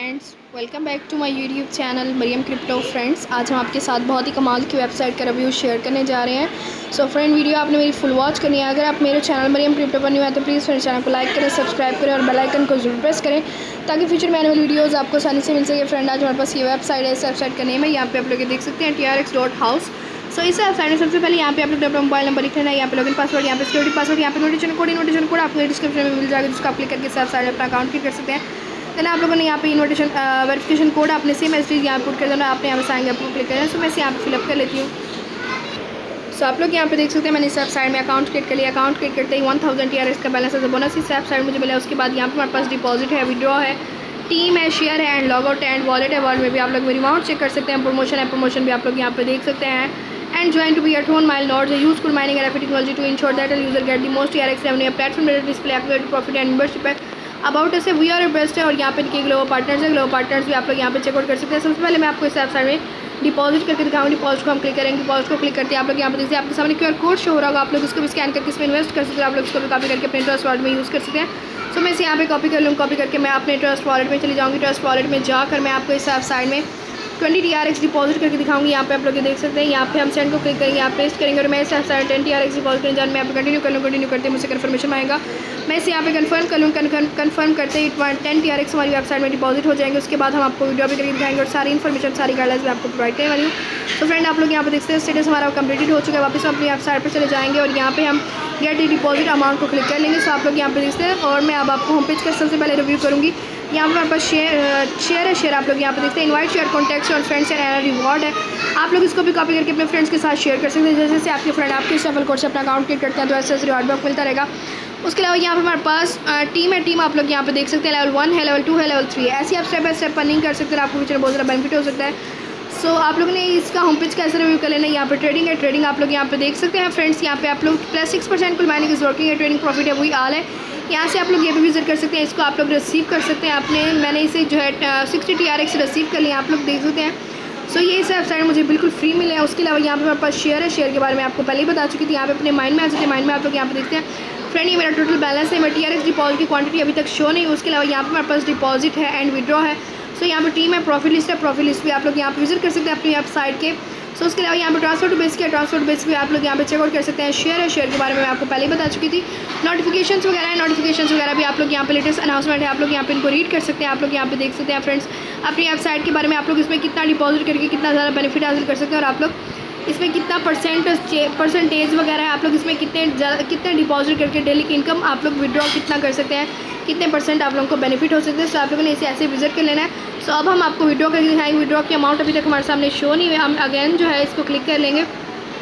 Friends, welcome back to my YouTube channel Mariam crypto. Friends, आज हम आपके साथ बहुत ही कमाल की वेबसाइट का रिव्यू शेयर करने जा रहे हैं। सो फ्रेंड, वीडियो आपने मेरी फुल वॉच करनी है। अगर आप मेरे चैनल मरियम क्रिप्टो पर न्यू है तो प्लीज़ मेरे चैनल को लाइक करें, सब्सक्राइब करें और बेल आइकन को जरूर प्रेस करें ताकि फ्यूचर में आने वाली वीडियोज़ आपको आसानी से मिल सके। फ्रेंड, आज हमारे पास ये वेबसाइट है। इस वेबसाइट का नेम है, यहाँ पे आप लोग देख सकते हैं, trx.house। सो इस वेबसाइट में सबसे पहले यहाँ पे आप लोग अपना मोबाइल नंबर लिख लेना है, यहाँ पे लॉगिन पासवर्ड, यहाँ पे सिक्योरिटी पासवर्ड, यहाँ पे नोटिफिकेशन कोड आपको डिस्क्रिप्शन में मिल जाएगा, जिसको आप क्लिक करके इस वेबसाइट में अपना अकाउंट क्रिएट कर सकते हैं। देन आप लोगों ने यहाँ पे इन्विटेशन वेरिफिकेशन कोड आपने सेम एज यहाँ पुट कर देना, आपने यहाँ पे साइन अप को क्लिक करना है। सो मैं इसे यहाँ पे फिलअप कर लेती हूँ। सो आप लोग यहाँ पे देख सकते हैं, मैंने इस वेबसाइट में अकाउंट क्रिएट कर लिया। अकाउंट क्रिएट करते ही 1000 TRX का बैलेंस एज अ बोनस इस वेबसाइट मुझे मिला। उसके बाद यहाँ पे हमारे पास डिपॉजिट है, विड्रॉ है, टीम है, शेयर है, एंड लॉग आउट है, एंड वॉलेट है। वॉलेट में भी आप लोग मेरी अमाउंट चेक कर सकते हैं। प्रमोशन है, प्रमोशन भी आप लोग यहाँ पे देख सकते हैं। And join to be at hone mile notes useful mining and technology to ensure that user get the most TRX revenue, platform display activate profit and membership है। अबाउट ऐसे वी आर बेस्ट है, और यहाँ पे इनके global partners है। Global partners भी आप लोग यहाँ पे चेकआउट कर सकते हैं। सबसे पहले मैं आपको इस वेबसाइट में डिपॉजिट करके दिखाऊंगी। डिपॉजिट को हम क्लिक करेंगे, डिपॉजिट को क्लिक करते हैं आप लोग यहाँ पे देखिए आपके सामने QR कोड शो हो रहा होगा। आप लोग इसको भी स्कैन करके इसमें इन्वेस्ट कर सकते हैं। आप लोग इसको भी कॉपी करके अपने ट्रस्ट वॉलेट में यूज़ कर सकते हैं। सो मैं इसे यहाँ पे कॉपी कर लूँ। कॉपी करके मैं अपने ट्रस्ट वॉलेट में चली जाऊँगी। ट्रस्ट वॉलेट में जाकर मैं आपको इस वेबसाइट में 20 TRX डिपॉजिट करके दिखाऊंगी। यहाँ पे आप लोग ये देख सकते हैं। यहाँ पे हम सेंड को क्लिक करेंगे, यहाँ पेस्ट करेंगे, और मैं इस वेबसाइट 10 TRX डिपॉजिट करने जाने मैं यहाँ पे कंटिन्यू कर लूँ। कंटिन्यू करते मुझे कन्फर्मेशन आएगा, मैं इसे यहाँ पे कंफर्म कर लूँ। कंफर्म करते ही 10 TRX हमारी वेबसाइट में डिपॉजिट हो जाएंगे। उसके बाद हम आपको वीडियो भी करके दिखाएंगे और सारी इन्फॉर्मेशन, सारी गाइडलाइंस मैं आपको प्रोवाइड करने वाली हूँ। तो फ्रेंड, आप लोग यहाँ पे देख सकते हैं स्टेटस हमारा कंप्लीटेड हो चुका है। वापस हम अपनी वेबसाइट पर चले जाएंगे और यहाँ पे हम गेट डिपॉजिट अमाउंट को क्लिक कर लेंगे। सो आप लोग यहाँ पे देखते हैं, और मैं अब आपको होम पेज का सबसे पहले रिव्यू करूँगी। यहाँ पर हमारे पास शेयर है। शेयर आप लोग यहाँ पे देखते हैं, इनवाइट शेयर कॉन्टैक्ट्स और फ्रेंड्स एंड रिवॉर्ड है। आप लोग इसको भी कॉपी करके अपने फ्रेंड्स के साथ शेयर कर सकते हैं। जैसे जैसे आपके फ्रेंड आपके सफल कोड से अपना अकाउंट क्रिएट करते हैं तो ऐसे रिवॉर्ड भी मिलता रहेगा। उसके अलावा यहाँ पे हमारे पास टीम है। टीम आप लोग यहाँ पे देख सकते हैं, लेवल 1 है, लेवल 2 है, लेवल 3 है। ऐसे आप स्टेप बाय स्टेप अर्निंग कर सकते हैं। आपको फ्यूचर में बहुत ज़्यादा बेनिफिट हो सकता है। सो आप लोगों ने इसका होम पेज कैसे रिव्यू कर लेना है। यहाँ पे ट्रेडिंग है। ट्रेडिंग आप लोग यहाँ पे देख सकते हैं फ्रेंड्स। यहाँ पे आप लोग +6% कुल माइनिंग इज वर्किंग है। ट्रेडिंग प्रॉफिट है, वही आल है। यहाँ से आप लोग ये भी विजिट कर सकते हैं। इसको आप लोग रिसीव कर सकते हैं। मैंने इसे जो है 60 TRX रिसीव कर लिया, आप लोग देख सकते हैं। सो ये इस वेबसाइट मुझे बिल्कुल फ्री मिले हैं। उसके अलावा यहाँ पे हमारे पास शेयर है। शेयर के बारे में आपको पहले ही बता चुकी थी। यहाँ पे अपने माइंड में आ सकते हैं। माइंड में आप लोग यहाँ पे देखते हैं फ्रेंड, ये मेरा टोटल बैलेंस है। मेरा TRX डिपॉजिट की क्वांटिटी अभी तक शो नहीं। उसके अलावा यहाँ पे हमारे पास डिपॉजिट है एंड विड्रॉ है। सो यहाँ पे टीम है, प्रॉफिट लिस्ट है। प्रॉफिट लिस्ट भी आप लोग यहाँ पे विजिट कर सकते हैं अपनी वेबसाइट के। सो उसके अलावा यहाँ पे ट्रांसफर टू बेस किया, ट्रांसफर टू बेस भी आप लोग यहाँ पे चेकआउट कर सकते हैं। शेयर है। शेयर के बारे में मैं आपको पहले ही बता चुकी थी। नोटिफिकेशंस वगैरह है, नोटिफिकेशंस वगैरह भी आप लोग यहाँ पे लेटेस्ट अनाउंसमेंट है, आप लोग यहाँ पे इनको रीड कर सकते हैं। आप लोग यहाँ पे देख सकते हैं फ्रेंड्स अपनी वेबसाइट के बारे में, आप लोग इसमें कितना डिपॉजिट करके कितना ज़्यादा बेनिफिट हासिल कर सकते हैं, और आप लोग इसमें कितना परसेंटेज वगैरह है, आप लोग इसमें कितने डिपॉजिट करके डेली की इनकम आप लोग विड्रॉ कितना कर सकते हैं, कितने % आप लोगों को बेनिफिट हो सकते हैं। सो आप लोगों ने इसे ऐसे विजिट कर लेना है। सो अब हम आपको विड्रॉ करके दिखाएंगे। विड्रॉ की अमाउंट अभी तक हमारे सामने शो नहीं हुई। हम अगेन जो है इसको क्लिक कर लेंगे।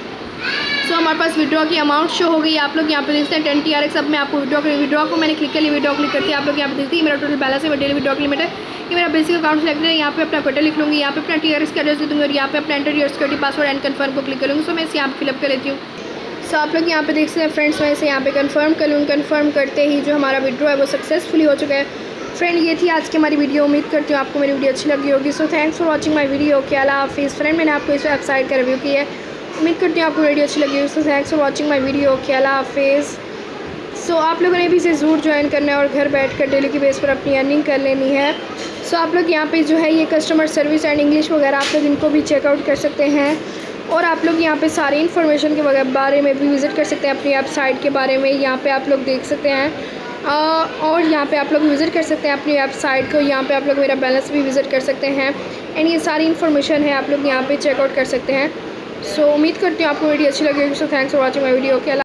सो हमारे पास विड्रॉ की अमाउंट शो हो गई। आप लोग यहाँ पे देखते हैं 10 TRX। अब मैं आपको विड्रॉ करेंगे। विड्रॉ को मैंने क्लिक कर लिया। विड्रॉ क्लिक करते हैं आप लोग यहाँ पे देखते हैं मेरा टोटल बैलेंस है। मेरा डेली विड्रॉ की लिमिट है। ये मेरा बेसिक अकाउंट सेलेक्ट है। यहाँ पे अपना क्वार्टर लिख लूँगी, यहाँ पे अपना TRX का एड्रेस दे दूँगी, और यहाँ पे अपना enter your security password and confirm को क्लिक करूँगी। सो मैं इसे यहाँ पे फिलअप कर लेती हूँ। सो आप लोग यहाँ पे देख सकते हैं फ्रेंड्स, मैं इसे यहाँ पे कंफर्म कर लूँ। कंफर्म करते ही जो हमारा विड्रॉ है वो सक्सेसफुली हो चुका है। फ्रेंड, ये थी आज की हमारी वीडियो। उम्मीद करती हूँ आपको मेरी वीडियो अच्छी लगी होगी। So thanks for watching my video. क्या अल्लाह हाफिज़। फ्रेंड, मैंने आपको इस वेबसाइट का रिव्यू किया है। उम्मीद करती हूँ आपको वीडियो अच्छी लगी होगी। So thanks for watching my video. क्या अल्लाह हाफिज़। सो आप लोगों ने भी इसे ज़रूर ज्वाइन करना है और घर बैठ कर डेली की बेस पर अपनी अर्निंग कर लेनी है। सो आप लोग यहाँ पे जो है ये कस्टमर सर्विस एंड इंग्लिश वगैरह आप लोग इनको भी चेकआउट कर सकते हैं, और आप लोग यहाँ पे सारी इन्फॉर्मेशन के बारे में भी विज़िट कर सकते हैं अपनी वेबसाइट के बारे में। यहाँ पे आप लोग देख सकते हैं, और यहाँ पे आप लोग विज़िट कर सकते हैं अपनी वेबसाइट को। यहाँ पे आप लोग मेरा बैलेंस भी विज़िट कर सकते हैं, एंड ये सारी इन्फॉर्मेशन है आप लोग यहाँ पे चेकआउट कर सकते हैं। सो उम्मीद करती हूँ आपको वीडियो अच्छी लगी होगी। So thanks for watching my video. के